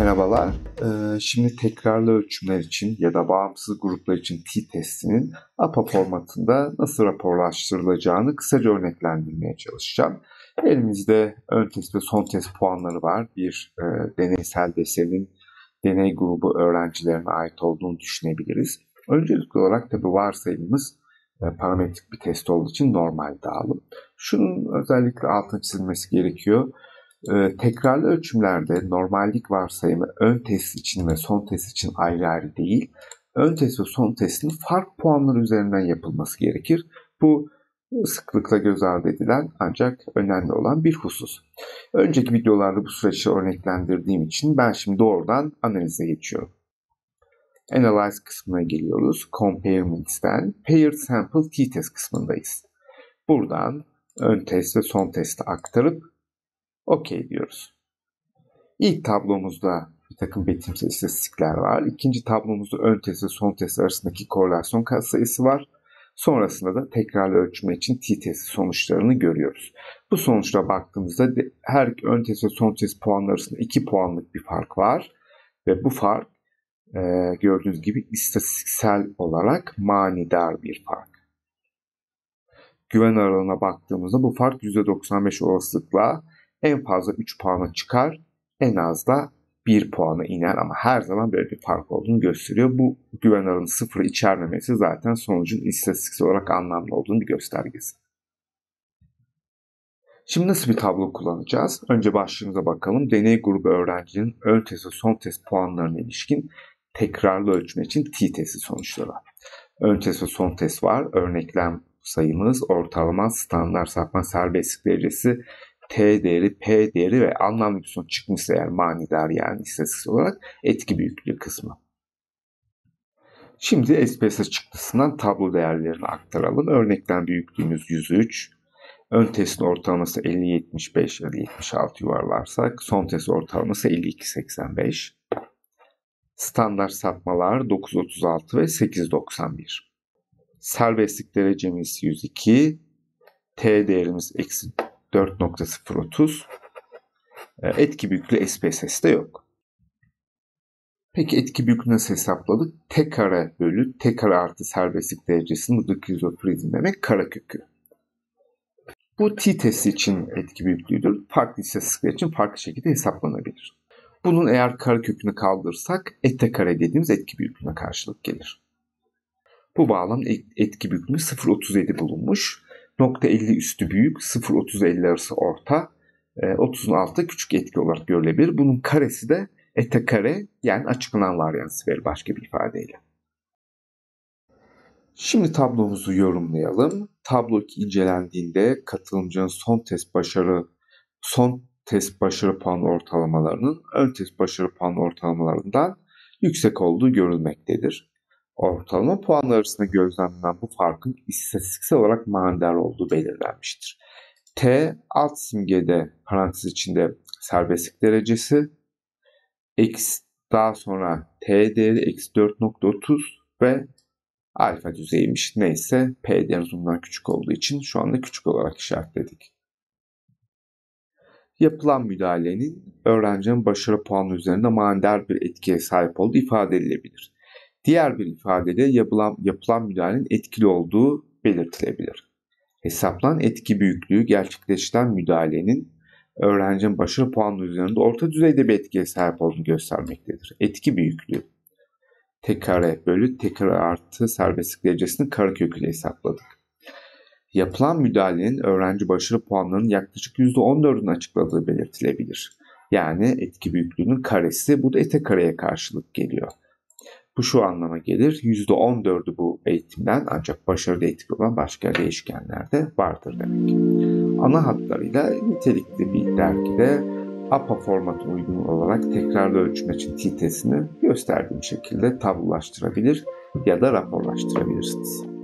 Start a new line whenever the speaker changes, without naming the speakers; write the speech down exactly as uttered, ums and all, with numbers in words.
Merhabalar. Ee, şimdi tekrarlı ölçümler için ya da bağımsız gruplar için t-testinin A P A formatında nasıl raporlaştırılacağını kısaca örneklendirmeye çalışacağım. Elimizde ön test ve son test puanları var. Bir e, deneysel desenin deney grubu öğrencilerine ait olduğunu düşünebiliriz. Öncelikli olarak tabii varsayımımız e, parametrik bir test olduğu için normal dağılım. Şunun özellikle altına çizilmesi gerekiyor. Ee, tekrarlı ölçümlerde normallik varsayımı ön test için ve son test için ayrı ayrı değil, ön test ve son testin fark puanları üzerinden yapılması gerekir. Bu sıklıkla göz ardı edilen ancak önemli olan bir husus. Önceki videolarda bu süreçi örneklendirdiğim için ben şimdi doğrudan analize geçiyorum. Analyze kısmına geliyoruz. Comparements'ten Paired Sample t-test kısmındayız. Buradan ön test ve son testi aktarıp OK diyoruz. İlk tablomuzda bir takım betimsel istatistikler var. İkinci tablomuzda ön test ve son test arasındaki korelasyon katsayısı var. Sonrasında da tekrarlı ölçme için t-test sonuçlarını görüyoruz. Bu sonuçlara baktığımızda her ön test ve son test puanları arasında iki puanlık bir fark var. Ve bu fark e, gördüğünüz gibi istatistiksel olarak manidar bir fark. Güven aralığına baktığımızda bu fark yüzde doksan beş olasılıkla en fazla üç puana çıkar, en az da bir puana iner ama her zaman böyle bir fark olduğunu gösteriyor. Bu güven aralığının sıfırı içermemesi zaten sonucun istatistiksel olarak anlamlı olduğunu bir göstergesi. Şimdi nasıl bir tablo kullanacağız? Önce başlığımıza bakalım. Deney grubu öğrencinin ön test ve son test puanlarına ilişkin tekrarlı ölçme için t-testi sonuçları var. Ön test ve son test var. Örneklem sayımız, ortalama, standart sapma, serbestlik derecesi, T değeri, P değeri ve anlamlı bir sonuç çıkmışsa eğer manidar yani istatistiksel olarak etki büyüklüğü kısmı. Şimdi S P S S çıktısından tablo değerlerini aktaralım. Örneklem büyüklüğümüz yüz üç. Ön testin ortalaması elli yetmiş beş ya da yetmiş altı yuvarlarsak son test ortalaması elli iki seksen beş. Standart sapmalar dokuz otuz altı ve sekiz doksan bir. Serbestlik derecemiz yüz iki. T değerimiz eksi dört nokta sıfır otuz. Etki büyüklüğü S P S S'te yok. Peki etki büyüklüğünü nasıl hesapladık? T kare bölü T kare artı serbestlik derecesinin buradaki izoprizm demek karekökü. Bu t-testi için etki büyüklüğüdür. Farklı istatistikler için farklı şekilde hesaplanabilir. Bunun eğer karekökünü kaldırırsak eta kare dediğimiz etki büyüklüğüne karşılık gelir. Bu bağlam etki büyüklüğü sıfır virgül otuz yedi bulunmuş. nokta elli üstü büyük, sıfır virgül otuz elli arası orta, otuzun altı küçük etki olarak görülebilir. Bunun karesi de eta kare yani açıklanan varyansı verir başka bir ifadeyle. Şimdi tablomuzu yorumlayalım. Tablo incelendiğinde katılımcının son test başarı son test başarı puan ortalamalarının ön test başarı puan ortalamalarından yüksek olduğu görülmektedir. Ortalama puanlar arasında gözlemlenen bu farkın istatistiksel olarak manidar olduğu belirlenmiştir. T alt simgede parantez içinde serbestlik derecesi, X daha sonra T değeri eksi dört nokta otuz ve alfa düzeymiş. Neyse P değeri bundan küçük olduğu için şu anda küçük olarak işaretledik. Yapılan müdahalenin öğrencinin başarı puanı üzerinde manidar bir etkiye sahip olduğu ifade edilebilir. Diğer bir ifadede yapılan, yapılan müdahalenin etkili olduğu belirtilebilir. Hesaplanan etki büyüklüğü gerçekleştiren müdahalenin öğrencinin başarı puanı üzerinde orta düzeyde bir etkiye sahip olduğunu göstermektedir. Etki büyüklüğü T kare bölü T kare artı serbestlik derecesinin kareköküyle hesapladık. Yapılan müdahalenin öğrenci başarı puanlarının yaklaşık yüzde on dördünü açıkladığı belirtilebilir. Yani etki büyüklüğünün karesi bu da eta kareye karşılık geliyor. Bu şu anlama gelir. yüzde on dördü bu eğitimden ancak başarıda etkili olan başka değişkenler de vardır demek. Ana hatlarıyla nitelikli bir dergide A P A formatı uygun olarak tekrarlı ölçme için t-testini gösterdiğim şekilde tablolaştırabilir ya da raporlaştırabilirsiniz.